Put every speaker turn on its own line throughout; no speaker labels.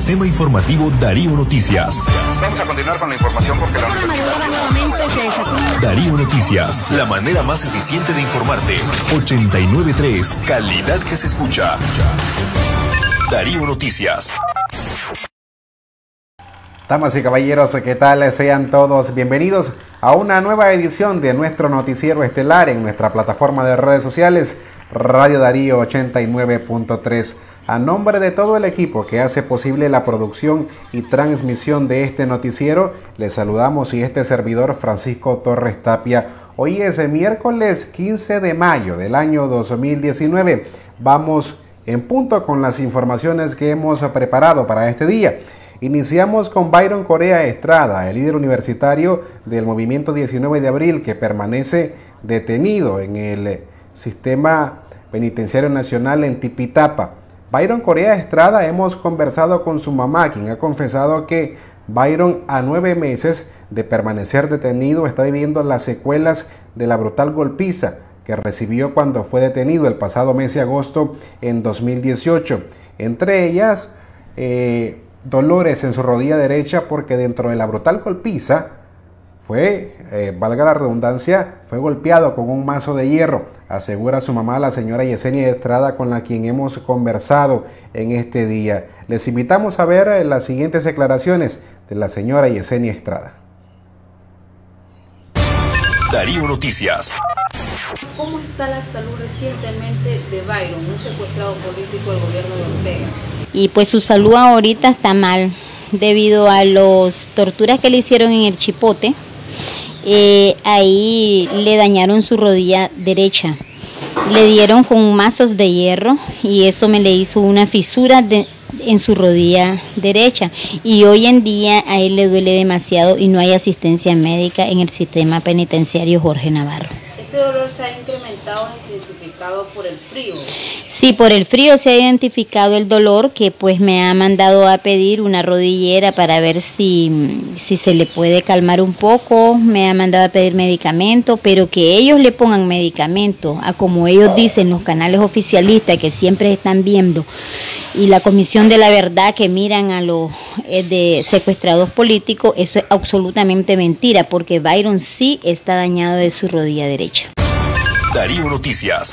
Sistema Informativo Darío Noticias.
Vamos a continuar con la información porque
Darío Noticias, la manera más eficiente de informarte. 89.3, calidad que se escucha. Darío Noticias.
Damas y caballeros, ¿qué tal? Sean todos bienvenidos a una nueva edición de nuestro noticiero estelar en nuestra plataforma de redes sociales, Radio Darío 89.3. A nombre de todo el equipo que hace posible la producción y transmisión de este noticiero, les saludamos y este servidor Francisco Torres Tapia. Hoy es el miércoles 15 de mayo del año 2019. Vamos en punto con las informaciones que hemos preparado para este día. Iniciamos con Byron Correa Estrada, el líder universitario del Movimiento 19 de Abril, que permanece detenido en el Sistema Penitenciario Nacional en Tipitapa. Byron Correa Estrada, hemos conversado con su mamá, quien ha confesado que Byron, a 9 meses de permanecer detenido, está viviendo las secuelas de la brutal golpiza que recibió cuando fue detenido el pasado mes de agosto en 2018. Entre ellas, dolores en su rodilla derecha porque dentro de la brutal golpiza fue, valga la redundancia, fue golpeado con un mazo de hierro, asegura su mamá, la señora Yesenia Estrada, con la quien hemos conversado en este día. Les invitamos a ver las siguientes declaraciones de la señora Yesenia Estrada.
Darío Noticias.
¿Cómo está la salud recientemente de Byron, un secuestrado político del gobierno de Ortega?
Y pues su salud ahorita está mal debido a las torturas que le hicieron en el Chipote. Ahí le dañaron su rodilla derecha, le dieron con mazos de hierro y eso me le hizo una fisura en su rodilla derecha, y hoy en día a él le duele demasiado y no hay asistencia médica en el sistema penitenciario Jorge Navarro.
¿Ese dolor se ha incrementado o intensificado por el frío? Sí,
por el frío se ha identificado el dolor, que pues me ha mandado a pedir una rodillera para ver si se le puede calmar un poco. Me ha mandado a pedir medicamento, pero que ellos le pongan medicamento a como ellos dicen los canales oficialistas que siempre están viendo, y la Comisión de la Verdad que miran a los de secuestrados políticos, eso es absolutamente mentira, porque Byron sí está dañado de su rodilla derecha.
Darío Noticias.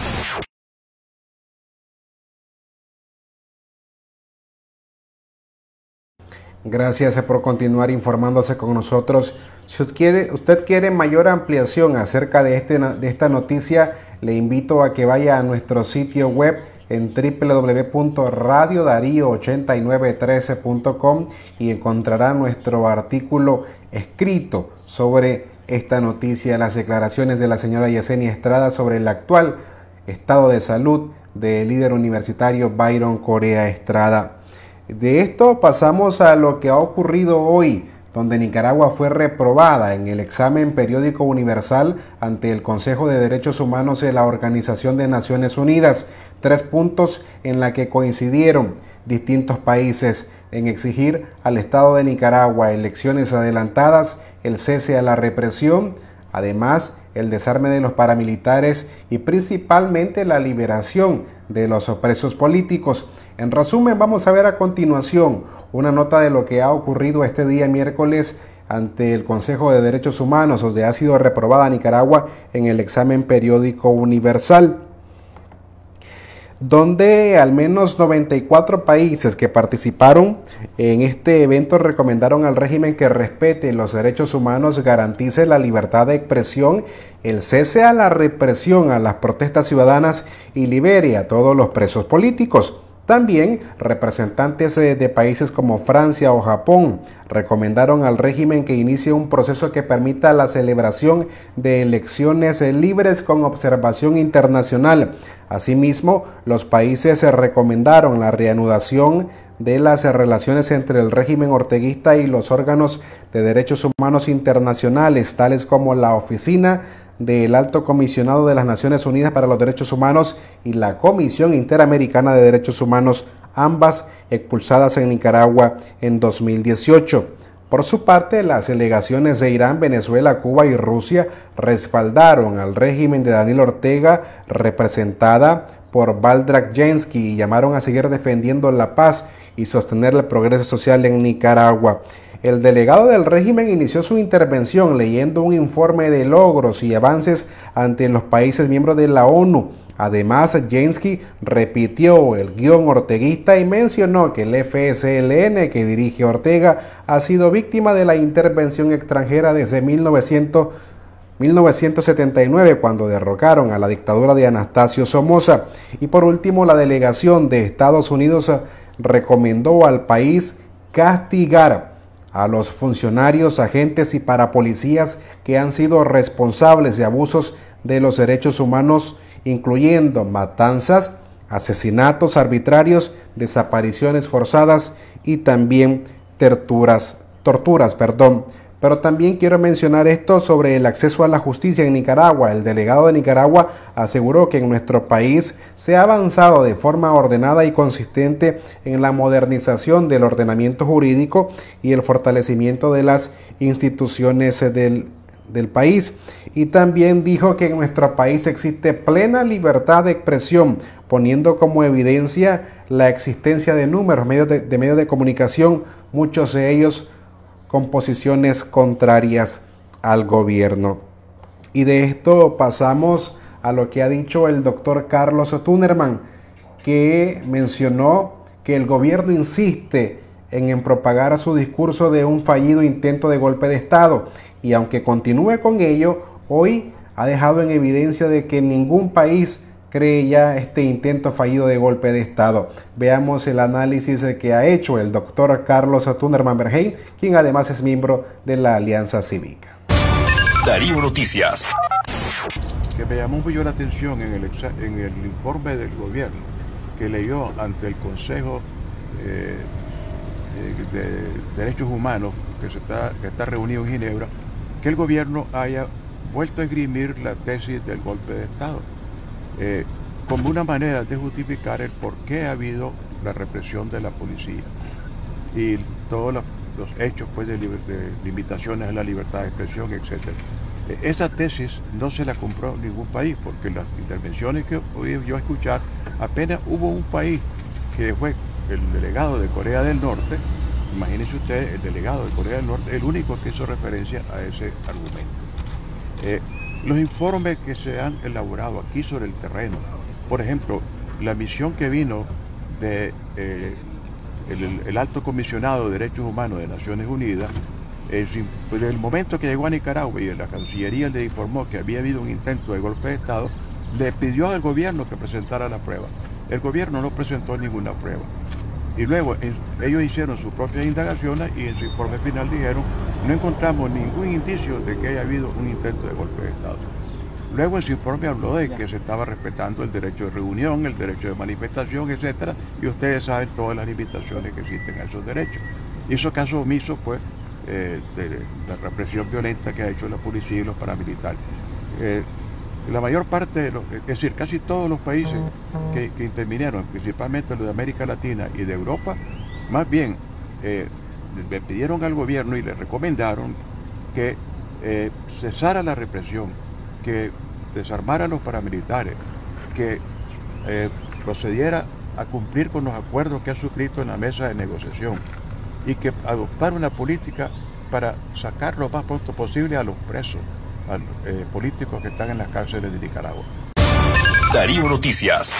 Gracias por continuar informándose con nosotros. Si usted quiere mayor ampliación acerca de esta noticia, le invito a que vaya a nuestro sitio web en www.radiodario8913.com y encontrará nuestro artículo escrito sobre esta noticia, las declaraciones de la señora Yesenia Estrada sobre el actual estado de salud del líder universitario Byron Correa Estrada. De esto pasamos a lo que ha ocurrido hoy, donde Nicaragua fue reprobada en el examen periódico universal ante el Consejo de Derechos Humanos de la Organización de Naciones Unidas. 3 puntos en la que coincidieron distintos países en exigir al Estado de Nicaragua elecciones adelantadas, el cese a la represión, además el desarme de los paramilitares y principalmente la liberación de los presos políticos. En resumen, vamos a ver a continuación una nota de lo que ha ocurrido este día miércoles ante el Consejo de Derechos Humanos, donde ha sido reprobada Nicaragua en el examen periódico universal, donde al menos 94 países que participaron en este evento recomendaron al régimen que respete los derechos humanos, garantice la libertad de expresión, el cese a la represión a las protestas ciudadanas y libere a todos los presos políticos. También representantes de países como Francia o Japón recomendaron al régimen que inicie un proceso que permita la celebración de elecciones libres con observación internacional. Asimismo, los países recomendaron la reanudación de las relaciones entre el régimen orteguista y los órganos de derechos humanos internacionales, tales como la Oficina del Alto Comisionado de las Naciones Unidas para los Derechos Humanos y la Comisión Interamericana de Derechos Humanos, ambas expulsadas en Nicaragua en 2018. Por su parte, las delegaciones de Irán, Venezuela, Cuba y Rusia respaldaron al régimen de Daniel Ortega, representada por Valdrak Jensky, y llamaron a seguir defendiendo la paz y sostener el progreso social en Nicaragua. El delegado del régimen inició su intervención leyendo un informe de logros y avances ante los países miembros de la ONU. Además, Jensky repitió el guión orteguista y mencionó que el FSLN que dirige Ortega ha sido víctima de la intervención extranjera desde 1979, cuando derrocaron a la dictadura de Anastasio Somoza. Y por último, la delegación de Estados Unidos recomendó al país castigar a los funcionarios, agentes y parapolicías que han sido responsables de abusos de los derechos humanos, incluyendo matanzas, asesinatos arbitrarios, desapariciones forzadas y también torturas. Pero también quiero mencionar esto sobre el acceso a la justicia en Nicaragua. El delegado de Nicaragua aseguró que en nuestro país se ha avanzado de forma ordenada y consistente en la modernización del ordenamiento jurídico y el fortalecimiento de las instituciones del país. Y también dijo que en nuestro país existe plena libertad de expresión, poniendo como evidencia la existencia de números, medios de comunicación, muchos de ellos con posiciones contrarias al gobierno. Y de esto pasamos a lo que ha dicho el doctor Carlos Tunerman, que mencionó que el gobierno insiste en propagar su discurso de un fallido intento de golpe de Estado, y aunque continúe con ello, hoy ha dejado en evidencia de que ningún país cree ya este intento fallido de golpe de Estado. Veamos el análisis que ha hecho el doctor Carlos Tunerman Berheim, quien además es miembro de la Alianza Cívica.
Darío Noticias.
Que me llamó mucho la atención en el informe del gobierno que leyó ante el Consejo de Derechos Humanos que está reunido en Ginebra, que el gobierno haya vuelto a esgrimir la tesis del golpe de Estado como una manera de justificar el por qué ha habido la represión de la policía y todos los hechos pues, de limitaciones a la libertad de expresión, etc. Esa tesis no se la compró ningún país, porque las intervenciones que oí yo escuchar, apenas hubo un país que fue el delegado de Corea del Norte. Imagínense ustedes, el delegado de Corea del Norte, el único que hizo referencia a ese argumento. Los informes que se han elaborado aquí sobre el terreno, por ejemplo, la misión que vino de el Alto Comisionado de Derechos Humanos de Naciones Unidas, desde el momento que llegó a Nicaragua y la Cancillería le informó que había habido un intento de golpe de Estado, le pidió al gobierno que presentara la prueba. El gobierno no presentó ninguna prueba. Y luego ellos hicieron sus propias indagaciones y en su informe final dijeron: no encontramos ningún indicio de que haya habido un intento de golpe de Estado. Luego en su informe habló de que se estaba respetando el derecho de reunión, el derecho de manifestación, etcétera, y ustedes saben todas las limitaciones que existen a esos derechos. Hizo caso omiso pues de la represión violenta que ha hecho la policía y los paramilitares. La mayor parte es decir, casi todos los países que intervinieron, principalmente los de América Latina y de Europa, más bien le pidieron al gobierno y le recomendaron que cesara la represión, que desarmara a los paramilitares, que procediera a cumplir con los acuerdos que ha suscrito en la mesa de negociación y que adoptara una política para sacar lo más pronto posible a los presos, a los políticos que están en las cárceles de Nicaragua.
Darío Noticias.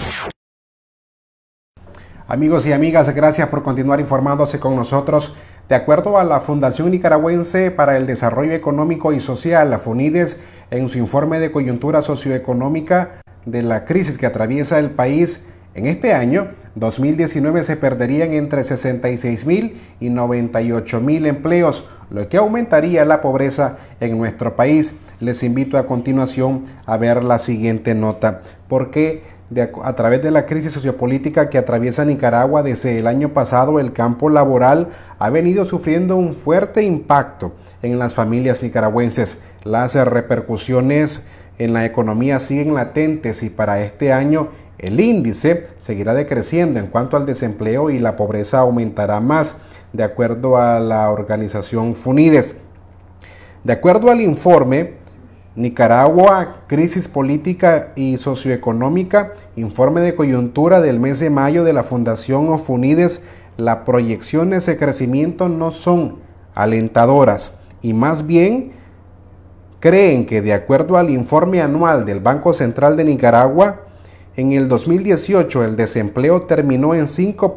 Amigos y amigas, gracias por continuar informándose con nosotros. De acuerdo a la Fundación Nicaragüense para el Desarrollo Económico y Social, la FUNIDES, en su informe de coyuntura socioeconómica de la crisis que atraviesa el país, en este año 2019 se perderían entre 66,000 y 98,000 empleos, lo que aumentaría la pobreza en nuestro país. Les invito a continuación a ver la siguiente nota, porque a través de la crisis sociopolítica que atraviesa Nicaragua desde el año pasado, el campo laboral ha venido sufriendo un fuerte impacto en las familias nicaragüenses. Las repercusiones en la economía siguen latentes y para este año el índice seguirá decreciendo en cuanto al desempleo y la pobreza aumentará más, de acuerdo a la organización FUNIDES. De acuerdo al informe Nicaragua, crisis política y socioeconómica, informe de coyuntura del mes de mayo de la Fundación FUNIDES, las proyecciones de crecimiento no son alentadoras y más bien creen que, de acuerdo al informe anual del Banco Central de Nicaragua, en el 2018 el desempleo terminó en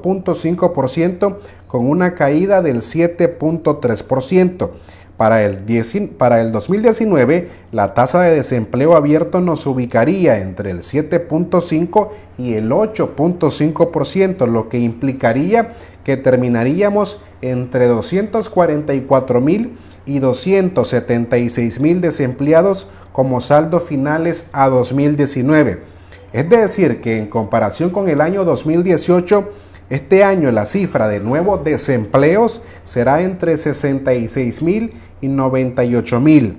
5.5% con una caída del 7.3%. Para el 2019, la tasa de desempleo abierto nos ubicaría entre el 7.5 y el 8.5%, lo que implicaría que terminaríamos entre 244,000 y 276,000 desempleados como saldo finales a 2019. Es decir, que en comparación con el año 2018, este año la cifra de nuevos desempleos será entre 66,000 y 98,000.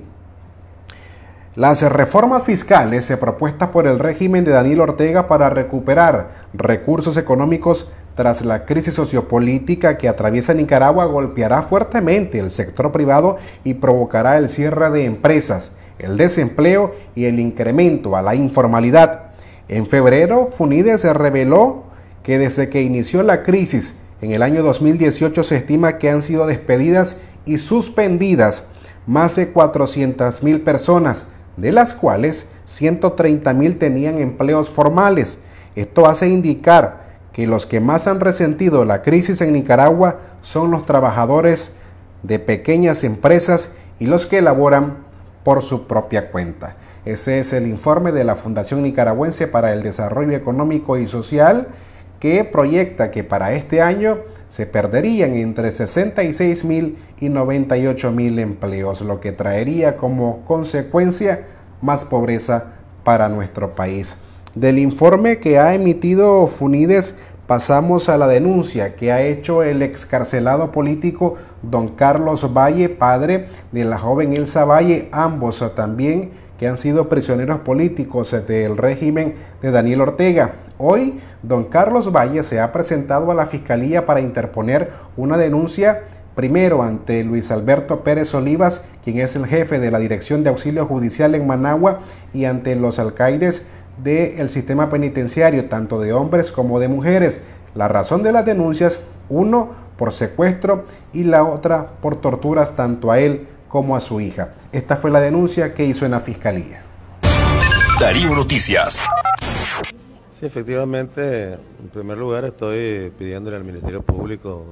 Las reformas fiscales propuestas por el régimen de Daniel Ortega para recuperar recursos económicos tras la crisis sociopolítica que atraviesa Nicaragua golpeará fuertemente el sector privado y provocará el cierre de empresas, el desempleo y el incremento a la informalidad. En febrero, FUNIDE se reveló que desde que inició la crisis en el año 2018 se estima que han sido despedidas y suspendidas más de 400,000 personas, de las cuales 130,000 tenían empleos formales. Esto hace indicar que los que más han resentido la crisis en Nicaragua son los trabajadores de pequeñas empresas y los que elaboran por su propia cuenta. Ese es el informe de la Fundación Nicaragüense para el Desarrollo Económico y Social, que proyecta que para este año se perderían entre 66,000 y 98,000 empleos, lo que traería como consecuencia más pobreza para nuestro país. Del informe que ha emitido FUNIDES pasamos a la denuncia que ha hecho el excarcelado político don Carlos Valle, padre de la joven Elsa Valle, ambos también que han sido prisioneros políticos del régimen de Daniel Ortega. Hoy, don Carlos Valle se ha presentado a la Fiscalía para interponer una denuncia, primero ante Luis Alberto Pérez Olivas, quien es el jefe de la Dirección de Auxilio Judicial en Managua, y ante los alcaides del sistema penitenciario, tanto de hombres como de mujeres. La razón de las denuncias, uno por secuestro y la otra por torturas tanto a él como a su hija. Esta fue la denuncia que hizo en la Fiscalía.
Darío Noticias.
Sí, efectivamente, en primer lugar estoy pidiéndole al Ministerio Público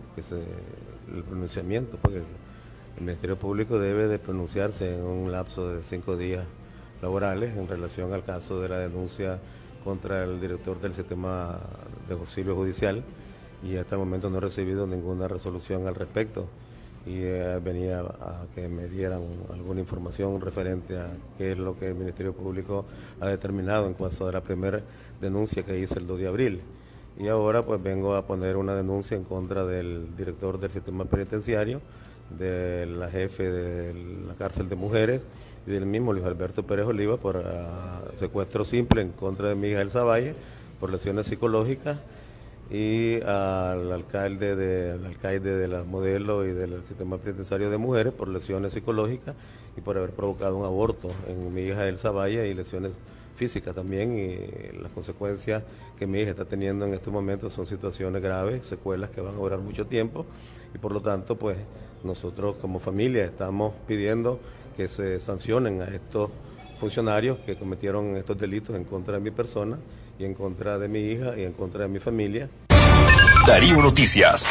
el pronunciamiento, porque el Ministerio Público debe de pronunciarse en un lapso de 5 días laborales en relación al caso de la denuncia contra el director del sistema de auxilio judicial, y hasta el momento no he recibido ninguna resolución al respecto, y venía a que me dieran alguna información referente a qué es lo que el Ministerio Público ha determinado en cuanto a la primera denuncia que hice el 2 de abril. Y ahora pues vengo a poner una denuncia en contra del director del sistema penitenciario, de la jefe de la cárcel de mujeres y del mismo Luis Alberto Pérez Oliva por secuestro simple en contra de mi hija Elsa Valle por lesiones psicológicas, y al alcaide de la Modelo y del sistema penitenciario de mujeres por lesiones psicológicas y por haber provocado un aborto en mi hija Elsa Valle y lesiones físicas también, y las consecuencias que mi hija está teniendo en estos momentos son situaciones graves, secuelas que van a durar mucho tiempo, y por lo tanto pues nosotros como familia estamos pidiendo que se sancionen a estos funcionarios que cometieron estos delitos en contra de mi persona y en contra de mi hija y en contra de mi familia.
Darío Noticias.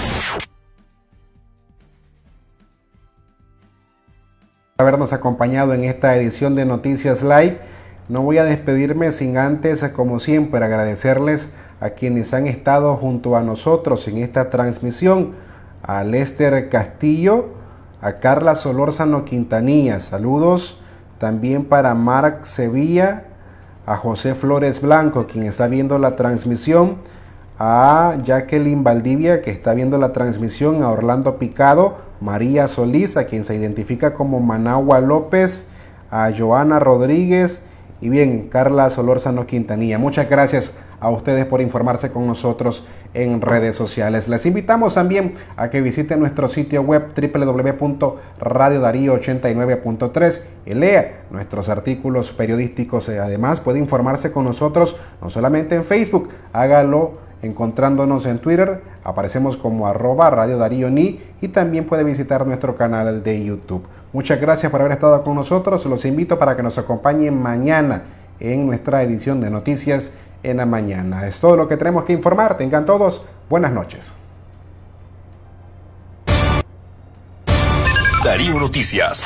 Habernos acompañado en esta edición de Noticias Live. No voy a despedirme sin antes, como siempre, agradecerles a quienes han estado junto a nosotros en esta transmisión: a Lester Castillo, a Carla Solórzano Quintanilla, saludos también para Marc Sevilla, a José Flores Blanco, quien está viendo la transmisión, a Jacqueline Valdivia, que está viendo la transmisión, a Orlando Picado, María Solís, a quien se identifica como Managua López, a Joana Rodríguez y bien, Carla Solórzano Quintanilla. Muchas gracias a ustedes por informarse con nosotros en redes sociales. Les invitamos también a que visiten nuestro sitio web www.radiodarío89.3 y lea nuestros artículos periodísticos. Además, puede informarse con nosotros no solamente en Facebook, hágalo encontrándonos en Twitter. Aparecemos como @Radio Darío Ni y también puede visitar nuestro canal de YouTube. Muchas gracias por haber estado con nosotros. Los invito para que nos acompañen mañana en nuestra edición de Noticias en la Mañana. Es todo lo que tenemos que informar. Tengan todos buenas noches.
Darío Noticias.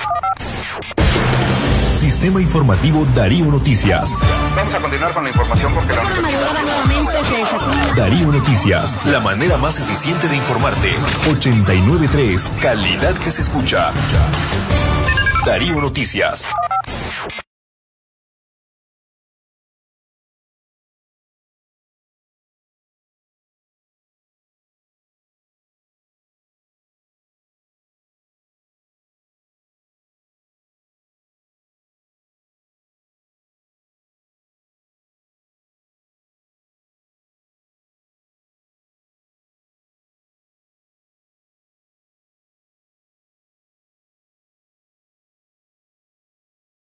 Sistema Informativo Darío Noticias.
Vamos a continuar con la información porque la
Darío Noticias, la manera más eficiente de informarte. 89.3, calidad que se escucha. Darío Noticias.